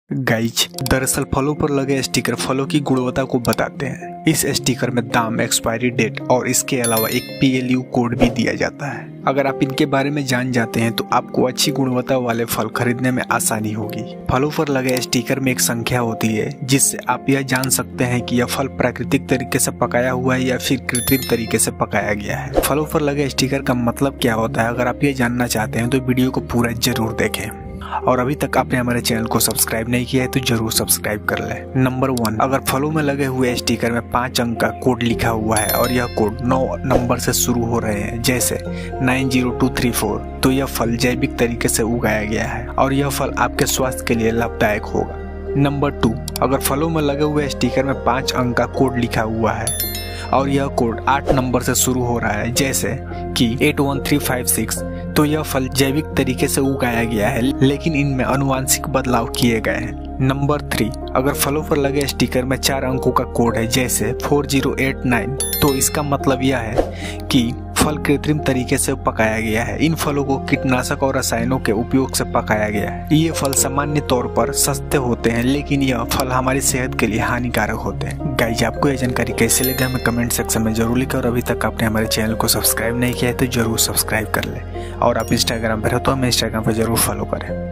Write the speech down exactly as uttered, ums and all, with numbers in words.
Guys, दरअसल फलों पर लगे स्टिकर फलों की गुणवत्ता को बताते हैं। इस स्टिकर में दाम, एक्सपायरी डेट और इसके अलावा एक पी एल यू कोड भी दिया जाता है। अगर आप इनके बारे में जान जाते हैं तो आपको अच्छी गुणवत्ता वाले फल खरीदने में आसानी होगी। फलों पर लगे स्टिकर में एक संख्या होती है जिससे आप यह जान सकते हैं कि यह फल प्राकृतिक तरीके से पकाया हुआ है या फिर कृत्रिम तरीके से पकाया गया है। फलों पर लगे स्टिकर का मतलब क्या होता है, अगर आप ये जानना चाहते हैं तो वीडियो को पूरा जरूर देखें। और अभी तक आपने हमारे चैनल को सब्सक्राइब नहीं किया है तो जरूर सब्सक्राइब कर लें। नंबर वन, अगर फलों में लगे हुए स्टिकर में पाँच अंक का कोड लिखा हुआ है और यह कोड नौ नंबर से शुरू हो रहे हैं, जैसे nine zero two three four, तो यह फल जैविक तरीके से उगाया गया है और यह फल आपके स्वास्थ्य के लिए लाभदायक होगा। नंबर टू, अगर फलों में लगे हुए स्टिकर में पाँच अंक का कोड लिखा हुआ है और यह कोड आठ नंबर से शुरू हो रहा है, जैसे कि eight one three five six, तो यह फल जैविक तरीके से उगाया गया है लेकिन इनमें आनुवांशिक बदलाव किए गए हैं। नंबर थ्री, अगर फलों पर लगे स्टिकर में चार अंकों का कोड है, जैसे फोर जीरो एट नाइन, तो इसका मतलब यह है कि फल कृत्रिम तरीके से पकाया गया है। इन फलों को कीटनाशक और रसायनों के उपयोग से पकाया गया है। ये फल सामान्य तौर पर सस्ते होते हैं लेकिन यह फल हमारी सेहत के लिए हानिकारक होते हैं। गाइज, आपको यह जानकारी कैसे लगी हमें कमेंट सेक्शन में जरूर लिखें और अभी तक आपने हमारे चैनल को सब्सक्राइब नहीं किया है तो जरूर सब्सक्राइब कर ले। और आप इंस्टाग्राम पर हो तो हमें इंस्टाग्राम पर जरूर फॉलो करें।